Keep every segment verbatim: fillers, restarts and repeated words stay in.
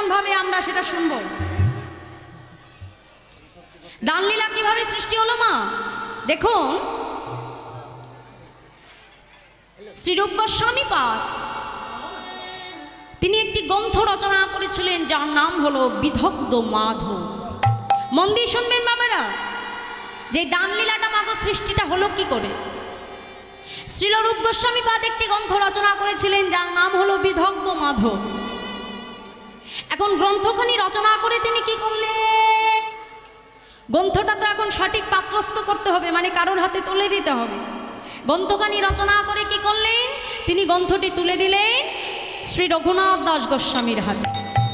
কেমন ভাবে আমরা সেটা শুনব। দানলীলা কিভাবে সৃষ্টি হলো মা দেখুন, শ্রীরূপ গোস্বামী পাদ তিনি একটি গ্রন্থ রচনা করেছিলেন যার নাম হলো বিদগ্ধ মাধব। মন দিয়ে শুনবেন বাবারা, যে দানলীলাটা মাগো সৃষ্টিটা হলো কি করে। শ্রীরূপ গোস্বামী পাদ একটি গ্রন্থ রচনা করেছিলেন যার নাম হলো বিদগ্ধ মাধব। এখন গ্রন্থখানি রচনা করে তিনি কি করলেন, গ্রন্থটা তো এখন সঠিক পাত্রস্থ করতে হবে, মানে কারোর হাতে তুলে দিতে হবে। গ্রন্থখানি রচনা করে কি করলেন, তিনি গ্রন্থটি তুলে দিলেন শ্রী রঘুনাথ দাস গোস্বামীর হাতে।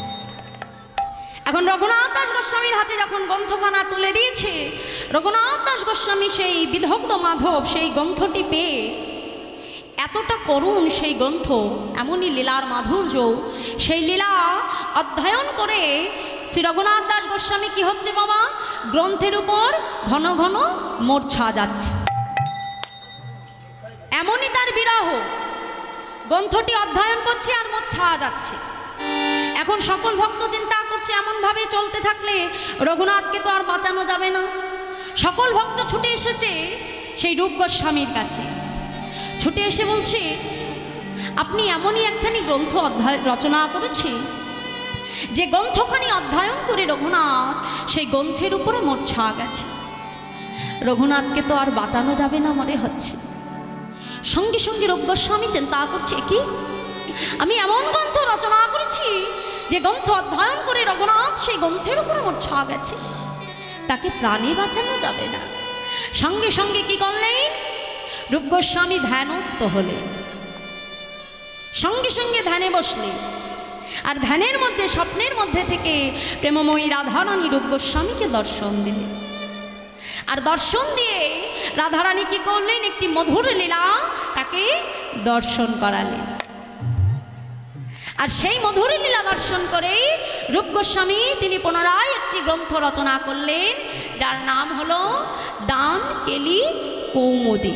এখন রঘুনাথ দাস গোস্বামীর হাতে যখন গ্রন্থখানা তুলে দিয়েছে, রঘুনাথ দাস গোস্বামী সেই বিদগ্ধ মাধব সেই গ্রন্থটি পেয়ে এতটা করুণ সেই গ্রন্থ, এমনই লীলার মাধুর্য, সেই লীলা অধ্যয়ন করে শ্রী রঘুনাথ দাস গোস্বামী কি হচ্ছে বাবা, গ্রন্থের উপর ঘন ঘন মূর্ছা যাচ্ছে। এমনই তার বিরহ, গ্রন্থটি অধ্যয়ন করছে আর মূর্ছা যাচ্ছে। এখন সকল ভক্ত চিন্তা করছে এমনভাবে চলতে থাকলে রঘুনাথকে তো আর বাঁচানো যাবে না। সকল ভক্ত ছুটে এসেছে সেই রূপ গোস্বামীর কাছে, ছুটে এসে বলছে আপনি এমনই একখানি গ্রন্থ অধ্যয়ন রচনা করেছে, যে গ্রন্থখানি অধ্যয়ন করে রঘুনাথ সেই গ্রন্থের উপরে মূর্ছা গেছে। রঘুনাথকে তো আর বাঁচানো যাবে না মনে হচ্ছে। সঙ্গে সঙ্গে রূপ গোস্বামী চিন্তা করছে কি, আমি এমন গ্রন্থ রচনা করেছি যে গ্রন্থ অধ্যয়ন করে রঘুনাথ সেই গ্রন্থের উপরে মূর্ছা গেছে, তাকে প্রাণে বাঁচানো যাবে না। সঙ্গে সঙ্গে কি করলেন, রূপ গোস্বামী ধ্যানস্থ হলেন, সঙ্গে সঙ্গে ধ্যানে বসলেন। আর ধ্যানের মধ্যে স্বপ্নের মধ্যে থেকে প্রেমময়ী রাধারানী রূপ গোস্বামীকে দর্শন দিলেন। আর দর্শন দিয়ে রাধারানী কি করলেন, একটি মধুর লীলা তাকে দর্শন করালেন। আর সেই মধুর লীলা দর্শন করেই রূপ গোস্বামী তিনি পুনরায় একটি গ্রন্থ রচনা করলেন যার নাম হলো দান কেলি কৌমুদী।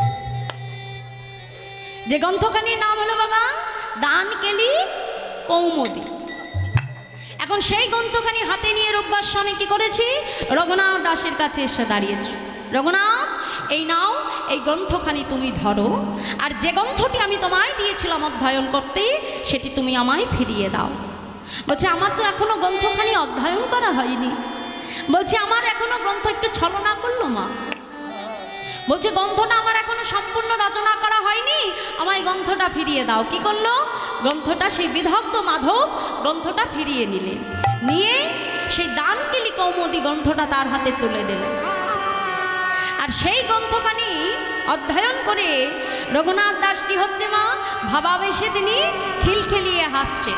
যে গ্রন্থখানির নাম হলো বাবা দান কেলি কৌমুদী। এখন সেই গ্রন্থখানি হাতে নিয়ে রূপ গোস্বামী কি করেছি, রঘুনাথ দাসের কাছে এসে দাঁড়িয়েছে। রঘুনাথ, এই নাও, এই গ্রন্থখানি তুমি ধরো, আর যে গ্রন্থটি আমি তোমায় দিয়েছিলাম অধ্যয়ন করতে সেটি তুমি আমায় ফিরিয়ে দাও। বলছে আমার তো এখনো গ্রন্থখানি অধ্যয়ন করা হয়নি। বলছে আমার এখনো গ্রন্থ একটু ছলনা করলো মা। বলছে গ্রন্থটা আমার এখনো সম্পূর্ণ রচনা করা হয়নি, আমায় গ্রন্থটা ফিরিয়ে দাও। কি করলো, গ্রন্থটা সেই বিদগ্ধ মাধব গ্রন্থটা ফিরিয়ে নিলেন, নিয়ে সেই দানকেলি কৌমুদী গ্রন্থটা তার হাতে তুলে দিলেন। আর সেই গ্রন্থখানি অধ্যয়ন করে রঘুনাথ দাস কি হচ্ছে মা, ভাবাবেশে তিনি খিলখিলিয়ে হাসছে,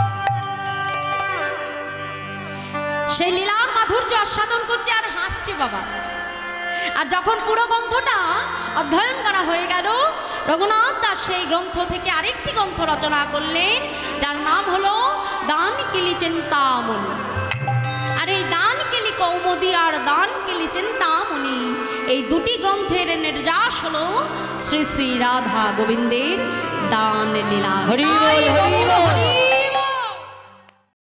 সেই লীলার মাধুর্য আস্বাদন করছে আর হাসছে বাবা। আর যখন পুরো গ্রন্থটা অধ্যয়ন করা হয়ে গেল, রঘুনাথ দাস সেই গ্রন্থ থেকে আরেকটি গ্রন্থ রচনা করলেন যার নাম হলো দানকেলি চিন্তামণি। আর এই দানকেলি কৌমুদী আর দানকেলি চিন্তামণি এই দুটি গ্রন্থের নির্যাস হলো শ্রী শ্রী রাধা গোবিন্দের দান লীলা। হরি বল, হরি বল।